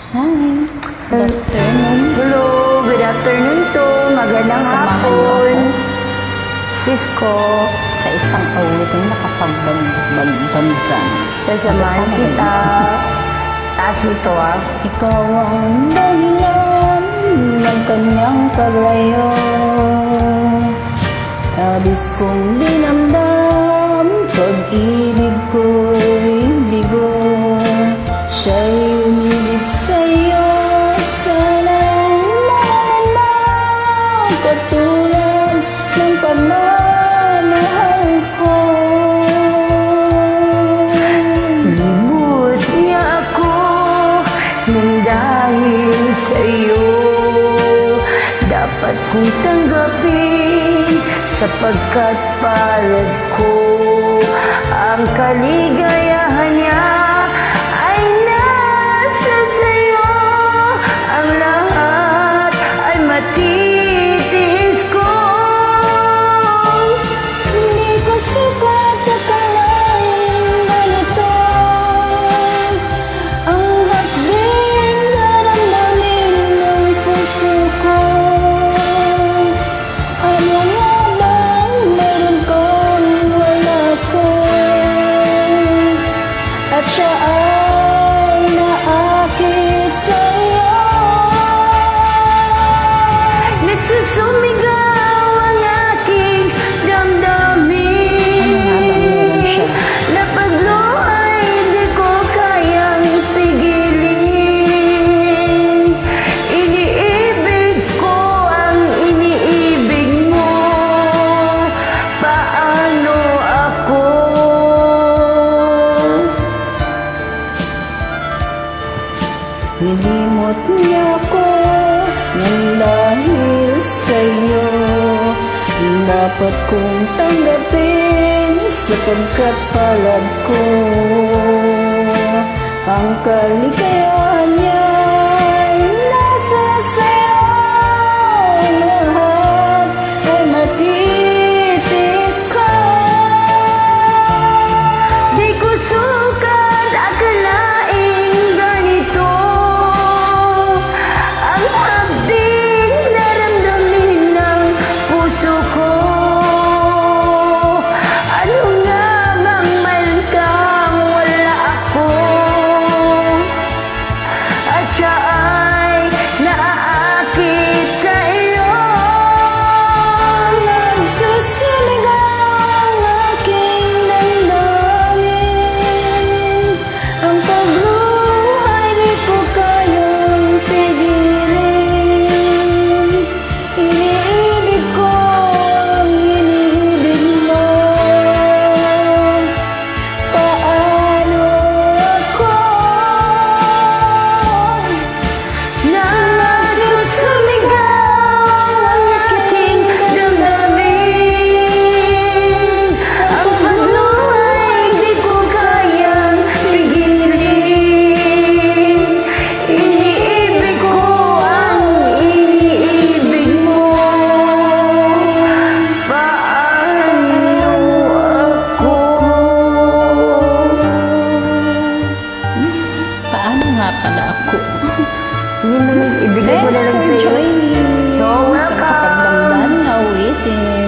Hi. Good afternoon. Hello, good afternoon to. Magandang hapon. Cisco. Sa isang awiting nakapagbagdamdam. Sasamahan kita. Taas nito ah. Ikaw ang dahilan ng kanyang paglayo. Labis kong dinamdam, pag-ibig ko'y bigo. Siya'y umibig sa'yo, sana'y mahalin mo, katulad ng pagmamahal ko. Limot niya ako nang dahil sa'yo. Dapat kong tanggapin sapagkat palad ko. Ang kaligayahan niya ay nasa sa'yo. Ang lahat ay matitiis ko. Hindi ko sukat akalain ganito ang hakbing naramdamin ng puso ko. Ano nga bang meron kong wala ko? At siya ay naakit sa'yo. Nagsusumigaw ang aking damdamin. Napagluha ay di ko kayang pigilin. Iniibig ko ang iniibig mo. Paano ako? Nilimot niya ako nang dahil sa'yo. Dapat kong tanggapin sapagkat palad ko. Ang kaligayahan niya ay nasa sa'yo. Lahat ay matitis ko. Di ko sukat akalaing ganito ang habing naramdamin ng puso ko. Ano nga bang meron kang wala ako? At siya ay naaakit sa iyo. Nagsusumigaw ang aking damdamin. Ang pagluhay di ko kayang pigilin. Iniibig ko ang iniibig mo. Paano ako? Nagsusumigaw ang aking damdamin. Ang pagluhay di ko kayang pigilin. Iniibig ko ang iniibig mo. Paano ako? Paano nga pala ako? Yun na, ibigay ko na lang Let's sa'yo. enjoy You're sa welcome. kapagdamdam na awitin.